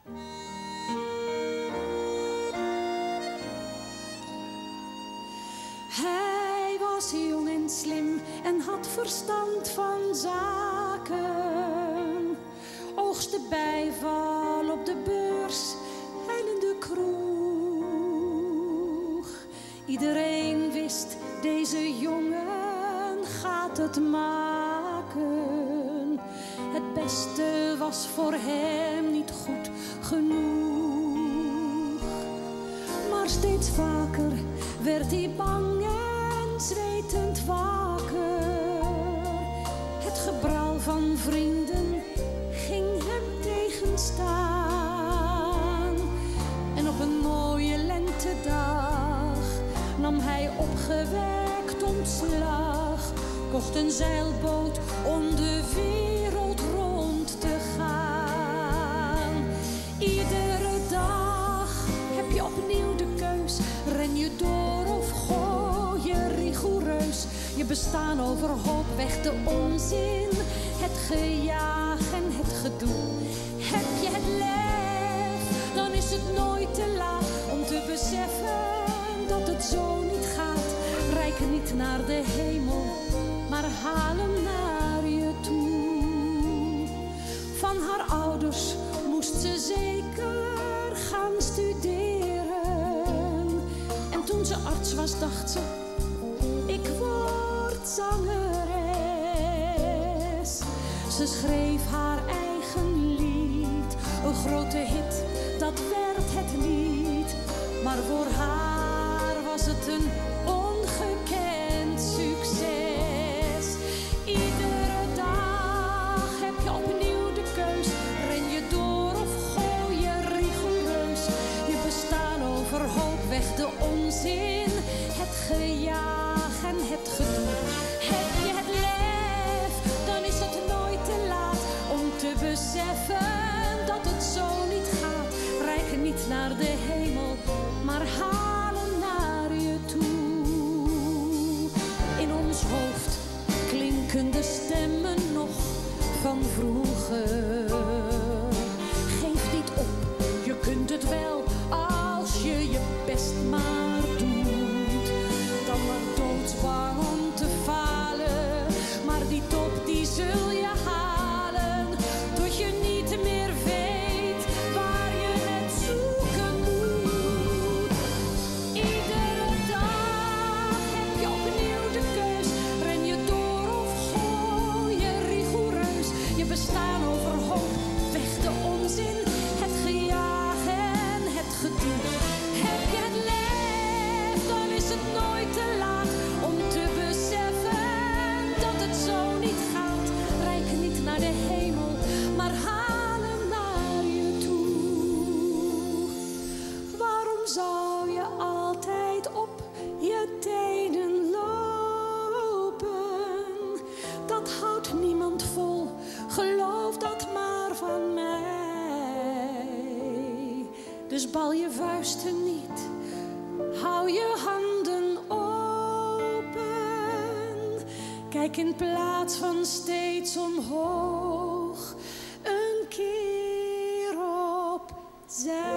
Hij was jong en slim en had verstand van zaken. Oogste bijval op de beurs en in de kroeg. Iedereen wist, deze jongen gaat het maken. Het beste was voor hem niet goed genoeg. Maar steeds vaker werd hij bang en zwetend wakker. Het gebral van vrienden ging hem tegenstaan. En op een mooie lentedag nam hij opgewekt ontslag. Kocht een zeilboot om de wereld rond te gaan. Iedere dag heb je opnieuw de keus. Ren je door of gooi je rigoureus je bestaan overhoop, weg de onzin, het gejaag en het gedoe. Heb je het lef, dan is het nooit te laat om te beseffen dat het zo niet gaat. Reik niet naar de hemel, maar haal hem naar je toe. Van haar ouders moest ze zeker gaan studeren. En toen ze arts was, dacht ze, ik word zangeres. Ze schreef haar eigen lied, een grote hit, dat werd het niet. Maar voor haar was het een ongekend succes. Iedere dag heb je opnieuw de keus. Ren je door of gooi je rigoureus je bestaan overhoop, weg de onzin, het gejaag en het gedoe. Heb je het lef, dan is het nooit te laat om te beseffen dat het zo niet gaat. Reik niet naar de hemel, maar haal hem naar je toe. In ons hoofd klinken de stemmen nog van vroeger. Geef niet op, je kunt het wel als je je best maar doet. Dan maar doodsbang om te falen, maar die top die zul je halen, tot je niet meer weet waar je het zoeken moet. Iedere dag heb je opnieuw de keus. Ren je door of gooi je rigoureus je bestaan overhoop, weg de onzin, het gejaag en het gedoe. Heb je het lef, dan is het nooit te laat om te beseffen dat het zo niet gaat. Reik niet naar de hemel, maar haal hem naar je toe. Waarom zou je altijd op je tenen lopen? Dat houdt niemand vol, geloof dat maar van mij. Dus bal je vuisten niet, hou je handen open. Kijk in plaats van steeds omhoog, een keer opzij.